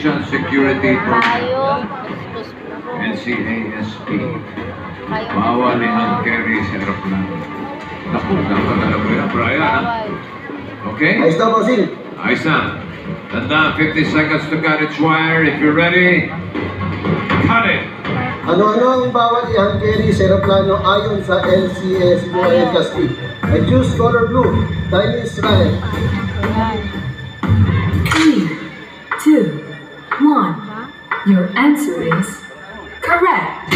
Aviation Security Tayo. NCASP. Bawal ni hand carry sa aeroplano. Naku, dapat alam mo yan, Brian, ha? Okay? Ayos na, Bossing. Ayos na. Tanda, 50 seconds to cut its wire. If you're ready, cut it! Ano-ano ang bawal i-hand carry sa aeroplano ayon sa NCASP o NCASP? I choose color blue. Time is running. 3, 2, 1. Your answer is correct.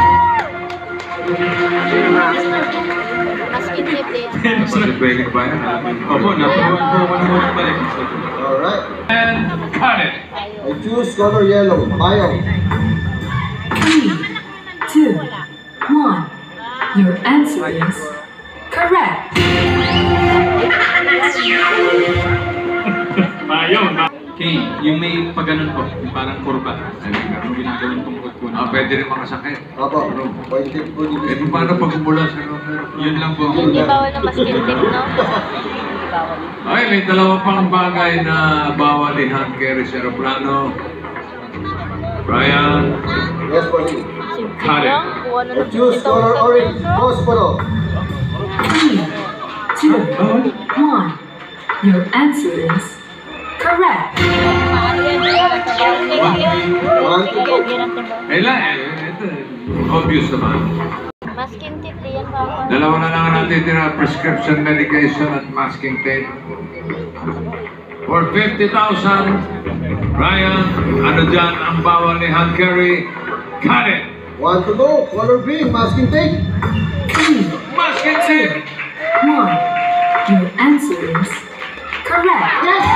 Maskin tip din. Pwede ba yan? Opo, naturuan po ako ng unang balik. Alright. And cut it! I choose color yellow. Ayaw. 3, 2, 1. Your answer is correct. Okay, yung may pagganon po, yung parang kurba. Yung ginagawan pong kutkunan. Ah, pwede rin makasakit. Apo. Pointed po dito. Eh, paano pag umulan sa numero? Yun lang po. Hindi bawal na maskin tip, no? Ay, may dalawa pang bagay na bawal ni hand carry sa aeroplano. Brian, Yes, Bossing. cut it! Kuha na I ng choose color 50,000 orange. pesos. Posporo. 3, 2, 1. Your answer is correct. Kailan ito, obvious naman. Maskin tip din, Papa. Dalawa na lang natin tira, prescription medication at masking tape. For 50,000, Brian, ano dyan ang bawal ni hand carry? Cut it! 1 to go. Color green. Masking tape. 3, Masking tape! 1. Your answer is correct.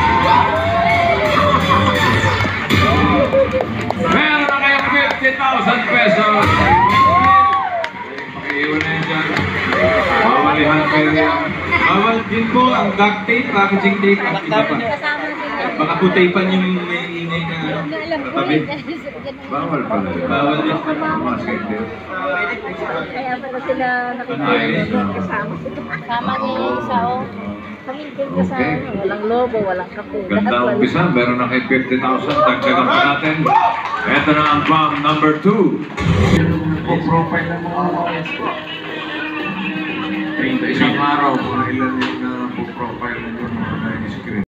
Meron na kayong 50,000 pesos! Pakiiwan na yan dyan. Bawal ni hand carry. Bawal din po ang duct tape, packaging tape, at iba pa. Baka po tapean yung may ingay na tabi. Bawal pala yun. Bawal din. Masking tape. Kaya pala sila Ayos na. Sama niya yung isa, oh. Pamilkin ka sa Okay. walang lobo, walang kape. Ganda ang umpisa, meron na kayo 50,000. Dagdagan pa natin. Ito na ang bomb number 2. Profile ng mga Sa isang araw, mga ilan yung profile ninyo.